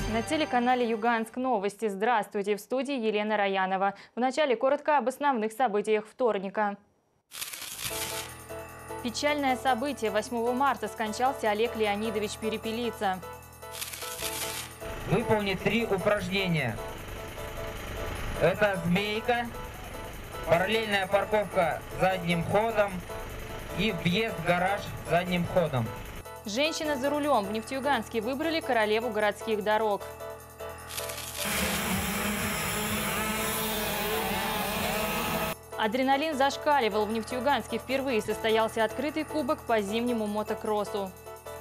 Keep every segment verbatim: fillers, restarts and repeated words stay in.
На телеканале «Юганск новости». Здравствуйте, в студии Елена Раянова. Вначале коротко об основных событиях вторника. Печальное событие. восьмого марта скончался Олег Леонидович Перепелица. Выполнить три упражнения. Это змейка, параллельная парковка задним ходом и въезд в гараж задним ходом. Женщина за рулем. В Нефтеюганске выбрали королеву городских дорог. Адреналин зашкаливал. В Нефтеюганске впервые состоялся открытый кубок по зимнему мотокроссу.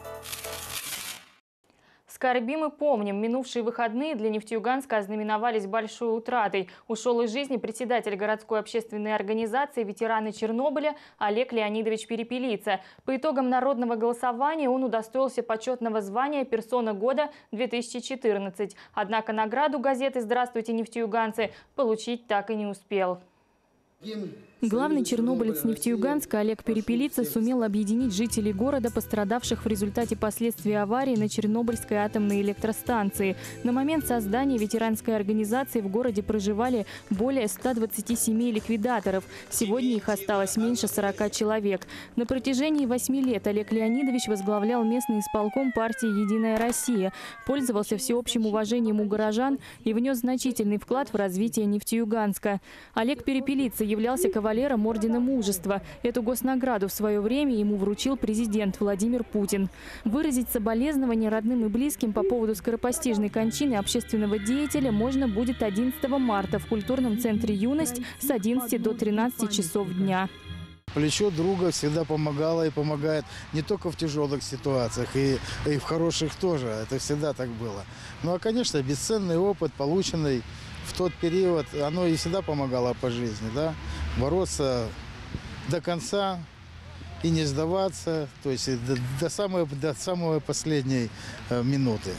Скорбим и помним, минувшие выходные для Нефтеюганска ознаменовались большой утратой. Ушел из жизни председатель городской общественной организации «Ветераны Чернобыля» Олег Леонидович Перепелица. По итогам народного голосования он удостоился почетного звания «Персона года-две тысячи четырнадцать». Однако награду газеты «Здравствуйте, нефтеюганцы» получить так и не успел. Главный чернобылец Нефтеюганска Олег Перепелица сумел объединить жителей города, пострадавших в результате последствий аварии на Чернобыльской атомной электростанции. На момент создания ветеранской организации в городе проживали более ста двадцати семи ликвидаторов. Сегодня их осталось меньше сорока человек. На протяжении восьми лет Олег Леонидович возглавлял местный исполком партии «Единая Россия», пользовался всеобщим уважением у горожан и внес значительный вклад в развитие Нефтеюганска. Олег Перепелица являлся кавалером Ордена Мужества. Эту госнаграду в свое время ему вручил президент Владимир Путин. Выразить соболезнования родным и близким по поводу скоропостижной кончины общественного деятеля можно будет одиннадцатого марта в культурном центре «Юность» с одиннадцати до тринадцати часов дня. Плечо друга всегда помогало и помогает не только в тяжелых ситуациях, и, и в хороших тоже. Это всегда так было. Ну а, конечно, бесценный опыт, полученный в тот период, оно и всегда помогало по жизни, да, бороться до конца и не сдаваться, то есть до, до, самой, до самой последней э, минуты.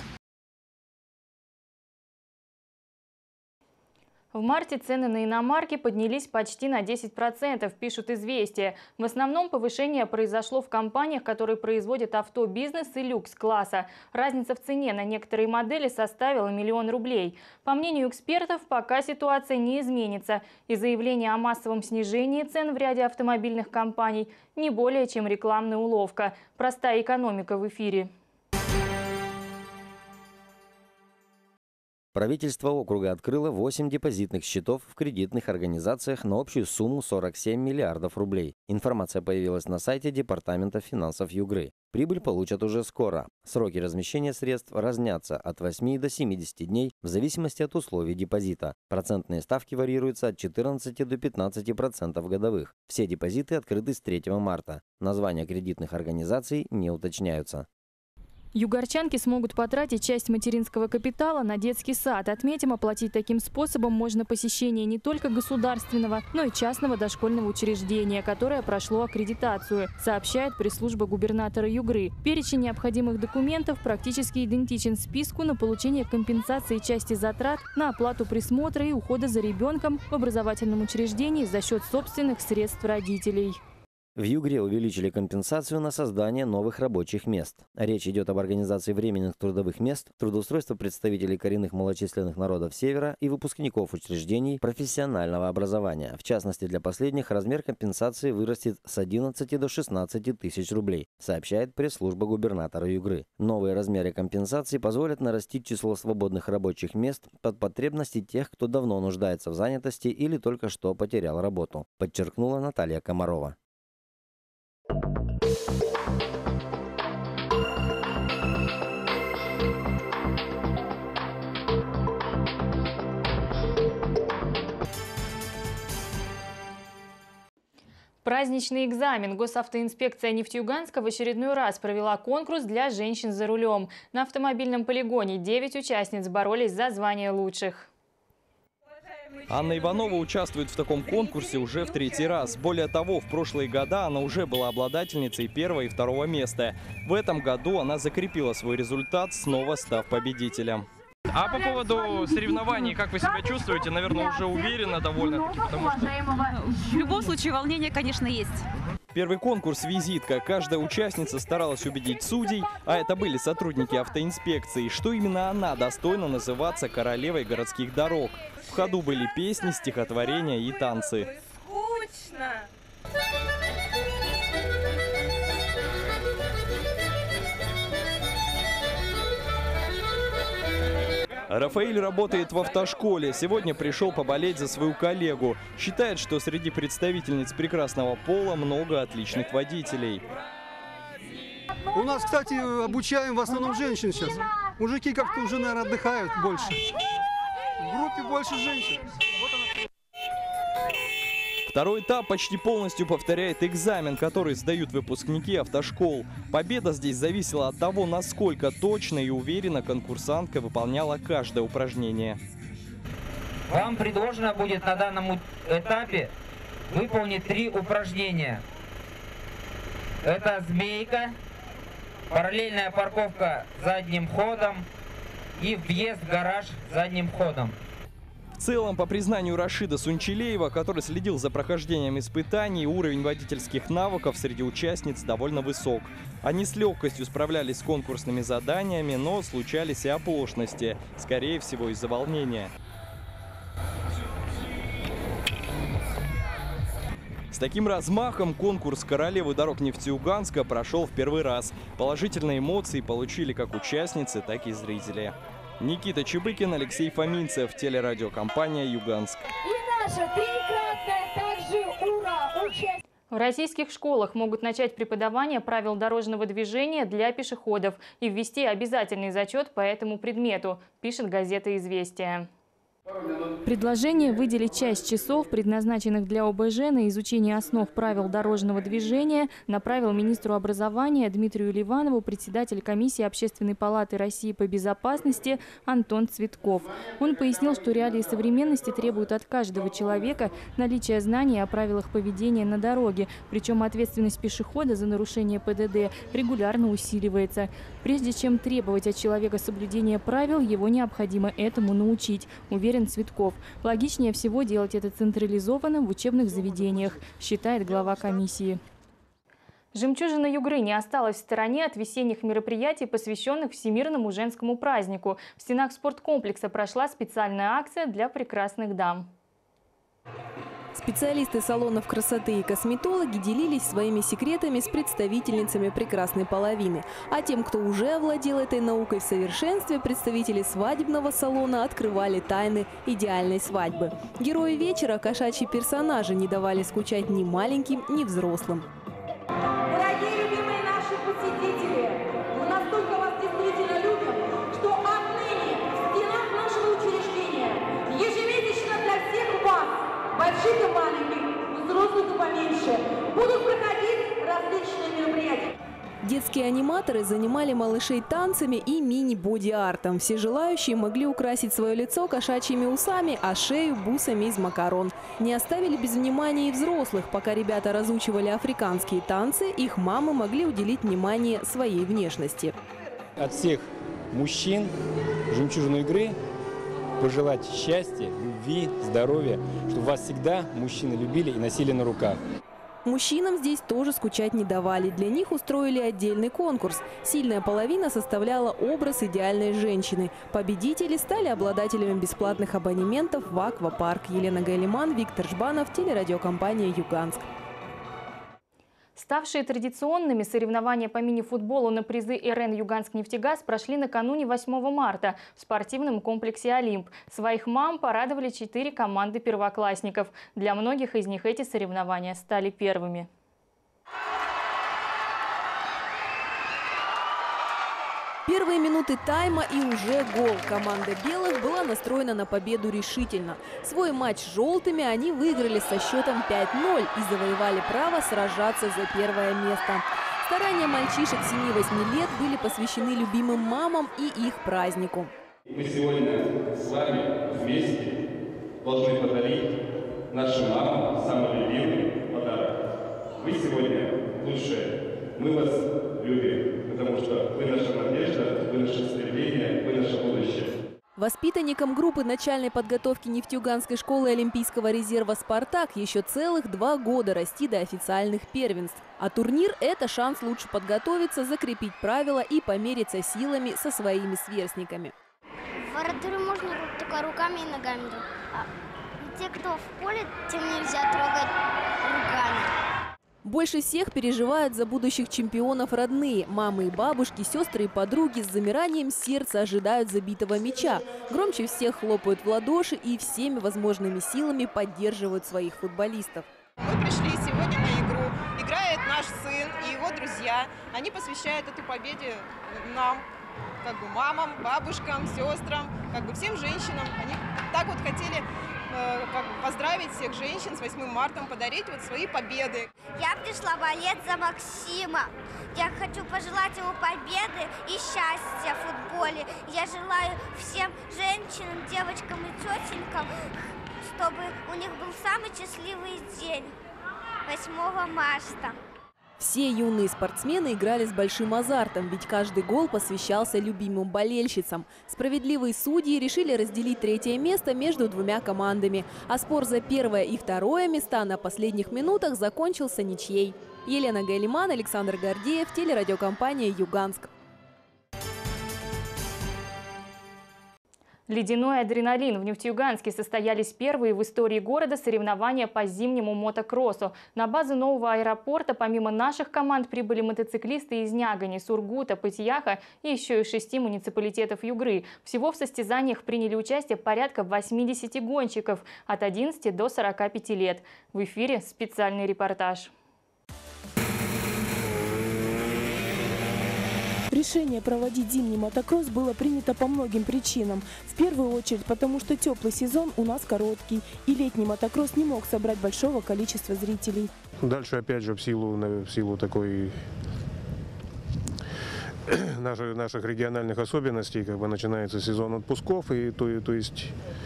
В марте цены на иномарки поднялись почти на десять процентов, пишут «Известия». В основном повышение произошло в компаниях, которые производят авто, бизнес и люкс-класса. Разница в цене на некоторые модели составила миллион рублей. По мнению экспертов, пока ситуация не изменится, и заявление о массовом снижении цен в ряде автомобильных компаний не более чем рекламная уловка. Простая экономика в эфире. Правительство округа открыло восемь депозитных счетов в кредитных организациях на общую сумму сорок семь миллиардов рублей. Информация появилась на сайте Департамента финансов Югры. Прибыль получат уже скоро. Сроки размещения средств разнятся от восьми до семидесяти дней в зависимости от условий депозита. Процентные ставки варьируются от четырнадцати до пятнадцати процентов годовых. Все депозиты открыты с третьего марта. Названия кредитных организаций не уточняются. Югорчанки смогут потратить часть материнского капитала на детский сад. Отметим, оплатить таким способом можно посещение не только государственного, но и частного дошкольного учреждения, которое прошло аккредитацию, сообщает пресс-служба губернатора Югры. Перечень необходимых документов практически идентичен списку на получение компенсации части затрат на оплату присмотра и ухода за ребенком в образовательном учреждении за счет собственных средств родителей. В Югре увеличили компенсацию на создание новых рабочих мест. Речь идет об организации временных трудовых мест, трудоустройство представителей коренных малочисленных народов Севера и выпускников учреждений профессионального образования. В частности, для последних размер компенсации вырастет с одиннадцати до шестнадцати тысяч рублей, сообщает пресс-служба губернатора Югры. Новые размеры компенсации позволят нарастить число свободных рабочих мест под потребности тех, кто давно нуждается в занятости или только что потерял работу, подчеркнула Наталья Комарова. Праздничный экзамен. Госавтоинспекция Нефтеюганска в очередной раз провела конкурс для женщин за рулем. На автомобильном полигоне девять участниц боролись за звание лучших. Анна Иванова участвует в таком конкурсе уже в третий раз. Более того, в прошлые года она уже была обладательницей первого и второго места. В этом году она закрепила свой результат, снова став победителем. А по поводу соревнований, как вы себя чувствуете? Наверное, уже уверенно довольно-таки, потому что... В любом случае, волнение, конечно, есть. первый конкурс «Визитка». Каждая участница старалась убедить судей, а это были сотрудники автоинспекции, что именно она достойна называться королевой городских дорог. В ходу были песни, стихотворения и танцы. Скучно! Рафаэль работает в автошколе. Сегодня пришел поболеть за свою коллегу. Считает, что среди представительниц прекрасного пола много отличных водителей. У нас, кстати, обучаем в основном женщин сейчас. Мужики как-то уже, наверное, отдыхают больше. В группе больше женщин. Вот она. Второй этап почти полностью повторяет экзамен, который сдают выпускники автошкол. Победа здесь зависела от того, насколько точно и уверенно конкурсантка выполняла каждое упражнение. Вам предложено будет на данном этапе выполнить три упражнения. Это змейка, параллельная парковка задним ходом и въезд в гараж задним ходом. В целом, по признанию Рашида Сунчелеева, который следил за прохождением испытаний, уровень водительских навыков среди участниц довольно высок. Они с легкостью справлялись с конкурсными заданиями, но случались и оплошности, скорее всего из-за волнения. С таким размахом конкурс королевы дорог Нефтеюганска прошел в первый раз. Положительные эмоции получили как участницы, так и зрители. Никита Чебыкин, Алексей Фоминцев, телерадиокомпания «Юганск». И наша прекрасная также ура! Участие. В российских школах могут начать преподавание правил дорожного движения для пешеходов и ввести обязательный зачет по этому предмету, пишет газета «Известия». Предложение выделить часть часов, предназначенных для О Бэ Жэ на изучение основ правил дорожного движения, направил министру образования Дмитрию Ливанову председатель комиссии Общественной палаты России по безопасности Антон Цветков. Он пояснил, что реалии современности требуют от каждого человека наличия знаний о правилах поведения на дороге, причем ответственность пешехода за нарушение Пэ Дэ Дэ регулярно усиливается. Прежде чем требовать от человека соблюдения правил, его необходимо этому научить, уверен Цветков. Логичнее всего делать это централизованно в учебных заведениях, считает глава комиссии. Жемчужина Югры не осталась в стороне от весенних мероприятий, посвященных Всемирному женскому празднику. В стенах спорткомплекса прошла специальная акция для прекрасных дам. Специалисты салонов красоты и косметологи делились своими секретами с представительницами прекрасной половины. А тем, кто уже овладел этой наукой в совершенстве, представители свадебного салона открывали тайны идеальной свадьбы. Герои вечера, кошачьи персонажи, не давали скучать ни маленьким, ни взрослым. Дорогие любимые наши посетители, мы настолько вас действительно любим, что отныне в стенах нашего учреждения ежемесячно для всех вас, больших и маленьких, взрослых и поменьше, будут проходить различные мероприятия. Детские аниматоры занимали малышей танцами и мини-боди-артом. Все желающие могли украсить свое лицо кошачьими усами, а шею бусами из макарон. Не оставили без внимания и взрослых. Пока ребята разучивали африканские танцы, их мамы могли уделить внимание своей внешности. От всех мужчин «Жемчужину Югры» пожелать счастья, любви, здоровья, чтобы вас всегда мужчины любили и носили на руках. Мужчинам здесь тоже скучать не давали. Для них устроили отдельный конкурс. Сильная половина составляла образ идеальной женщины. Победители стали обладателями бесплатных абонементов в аквапарк. Елена Гайлиман, Виктор Жбанов, телерадиокомпания «Юганск». Ставшие традиционными соревнования по мини-футболу на призы Эр Эн «Юганск-Нефтегаз» прошли накануне восьмого марта в спортивном комплексе «Олимп». Своих мам порадовали четыре команды первоклассников. Для многих из них эти соревнования стали первыми. Первые минуты тайма и уже гол. Команда белых была настроена на победу решительно. Свой матч с желтыми они выиграли со счетом пять ноль и завоевали право сражаться за первое место. Старания мальчишек семи-восьми лет были посвящены любимым мамам и их празднику. Мы сегодня с вами вместе должны подарить нашим мамам самый любимый подарок. Вы сегодня лучшие. Мы вас любим, потому что вы наша надежда, вы наше стремление, вы наше будущее. Воспитанникам группы начальной подготовки Нефтеюганской школы Олимпийского резерва «Спартак» еще целых два года расти до официальных первенств. А турнир – это шанс лучше подготовиться, закрепить правила и помериться силами со своими сверстниками. Воротырю можно только руками и ногами. А те, кто в поле, тем нельзя трогать руками. Больше всех переживают за будущих чемпионов родные. Мамы и бабушки, сестры и подруги с замиранием сердца ожидают забитого мяча. Громче всех хлопают в ладоши и всеми возможными силами поддерживают своих футболистов. Мы пришли сегодня на игру. Играет наш сын и его друзья. Они посвящают эту победе нам, как бы мамам, бабушкам, сестрам, как бы всем женщинам. Они так вот хотели э, как бы поздравить всех женщин с восьмым марта, подарить вот свои победы. Я пришла болеть за Максима. Я хочу пожелать ему победы и счастья в футболе. Я желаю всем женщинам, девочкам и тетенькам, чтобы у них был самый счастливый день восьмого марта. Все юные спортсмены играли с большим азартом, ведь каждый гол посвящался любимым болельщицам. Справедливые судьи решили разделить третье место между двумя командами. А спор за первое и второе места на последних минутах закончился ничьей. Елена Гайлиман, Александр Гордеев, телерадиокомпания «Юганск». Ледяной адреналин. В Нефтеюганске состоялись первые в истории города соревнования по зимнему мотокроссу. На базу нового аэропорта помимо наших команд прибыли мотоциклисты из Нягани, Сургута, Пытьяха и еще из шести муниципалитетов Югры. Всего в состязаниях приняли участие порядка восьмидесяти гонщиков от одиннадцати до сорока пяти лет. В эфире специальный репортаж. Решение проводить зимний мотокросс было принято по многим причинам. В первую очередь потому, что теплый сезон у нас короткий, и летний мотокросс не мог собрать большого количества зрителей. Дальше, опять же, в силу, в силу такой наших, наших региональных особенностей, как бы начинается сезон отпусков, и то, то есть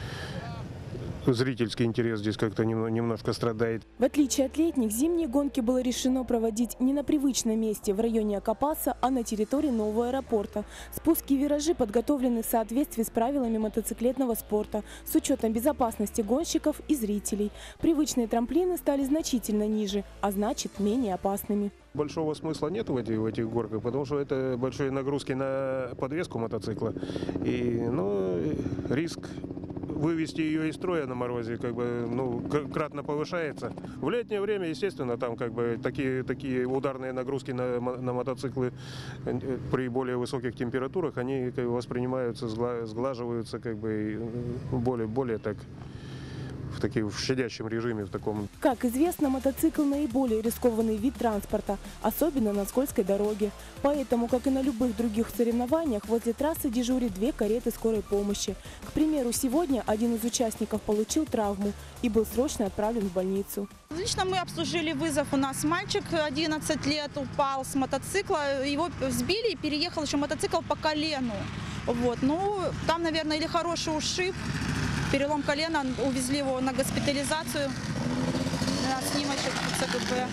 зрительский интерес здесь как-то немножко страдает. В отличие от летних, зимние гонки было решено проводить не на привычном месте в районе Акопаса, а на территории нового аэропорта. Спуски и виражи подготовлены в соответствии с правилами мотоциклетного спорта, с учетом безопасности гонщиков и зрителей. Привычные трамплины стали значительно ниже, а значит менее опасными. Большого смысла нет в этих, в этих горках, потому что это большие нагрузки на подвеску мотоцикла. И ну, риск вывести ее из строя на морозе как бы, ну, кратно повышается. В летнее время, естественно, там как бы такие, такие ударные нагрузки на, на мотоциклы при более высоких температурах, они как бы воспринимаются, сглаживаются как бы более, более так в таким в щадящем режиме, в таком. Как известно, мотоцикл наиболее рискованный вид транспорта, особенно на скользкой дороге. Поэтому, как и на любых других соревнованиях, возле трассы дежурят две кареты скорой помощи. К примеру, сегодня один из участников получил травму и был срочно отправлен в больницу. Лично мы обслужили вызов. У нас мальчик одиннадцати лет упал с мотоцикла, его сбили и переехал еще мотоцикл по колену. Вот. Ну, там, наверное, или хороший ушиб, перелом колена, увезли его на госпитализацию, на снимочек ЦГБ.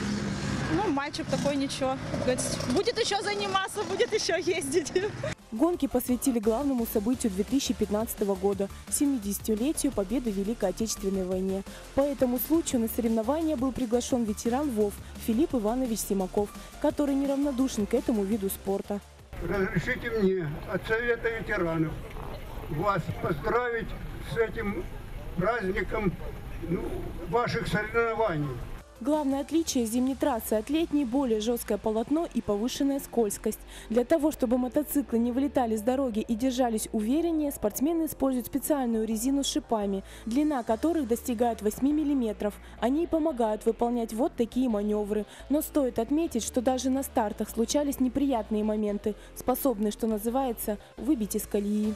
Ну, мальчик такой ничего, будет еще заниматься, будет еще ездить. Гонки посвятили главному событию две тысячи пятнадцатого года – семидесятилетию победы в Великой Отечественной войне. По этому случаю на соревнования был приглашен ветеран ВОВ Филипп Иванович Симаков, который неравнодушен к этому виду спорта. Разрешите мне от Совета ветеранов вас поздравить с этим праздником, ну, ваших соревнований. Главное отличие зимней трассы от летней – более жесткое полотно и повышенная скользкость. Для того, чтобы мотоциклы не вылетали с дороги и держались увереннее, спортсмены используют специальную резину с шипами, длина которых достигает восьми миллиметров. Они помогают выполнять вот такие маневры. Но стоит отметить, что даже на стартах случались неприятные моменты, способные, что называется, выбить из колеи.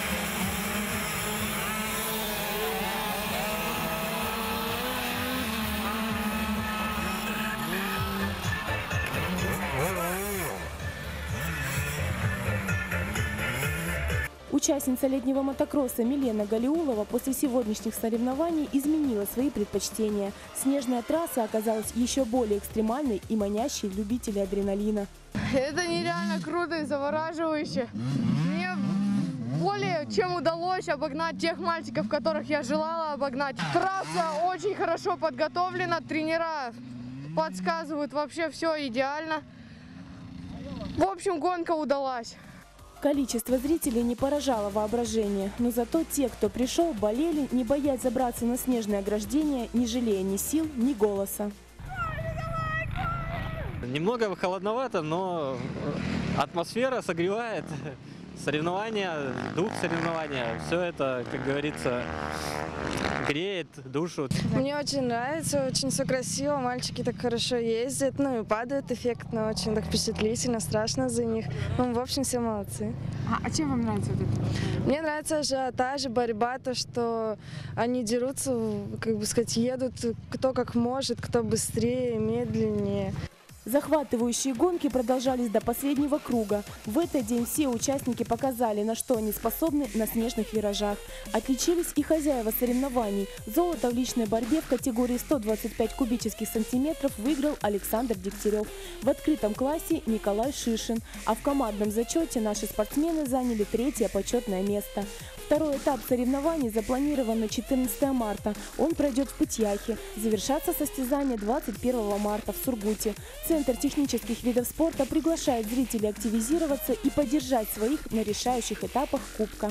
Участница летнего мотокросса Милена Галиулова после сегодняшних соревнований изменила свои предпочтения. Снежная трасса оказалась еще более экстремальной и манящей любителей адреналина. Это нереально круто и завораживающе. Мне более чем удалось обогнать тех мальчиков, которых я желала обогнать. Трасса очень хорошо подготовлена, тренера подсказывают, вообще все идеально. В общем, гонка удалась. Количество зрителей не поражало воображение, но зато те, кто пришел, болели, не боясь забраться на снежное ограждение, не жалея ни сил, ни голоса. Немного холодновато, но атмосфера согревает. Соревнования, дух соревнования, все это, как говорится, греет душу. Мне очень нравится, очень все красиво, мальчики так хорошо ездят, ну и падают эффектно, очень так впечатлительно, страшно за них. Ну, в общем, все молодцы. А, а чем вам нравится вот это? Мне нравится ажиотаж, борьба, то, что они дерутся, как бы сказать, едут кто как может, кто быстрее, медленнее. Захватывающие гонки продолжались до последнего круга. В этот день все участники показали, на что они способны на снежных виражах. Отличились и хозяева соревнований. Золото в личной борьбе в категории сто двадцать пять кубических сантиметров выиграл Александр Дегтярев. В открытом классе Николай Шишин. А в командном зачете наши спортсмены заняли третье почетное место. Второй этап соревнований запланирован на четырнадцатое марта. Он пройдет в Пытьяхе. Завершатся состязания двадцать первого марта в Сургуте. Центр технических видов спорта приглашает зрителей активизироваться и поддержать своих на решающих этапах Кубка.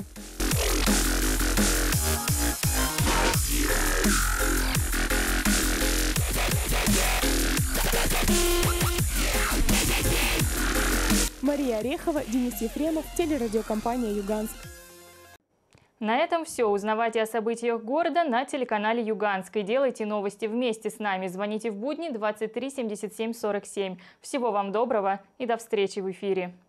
Мария Орехова, Денис Ефремов, телерадиокомпания «Юганск». На этом все. Узнавайте о событиях города на телеканале Юганск. И делайте новости вместе с нами. Звоните в будни двадцать три семьдесят семь сорок семь. Всего вам доброго и до встречи в эфире.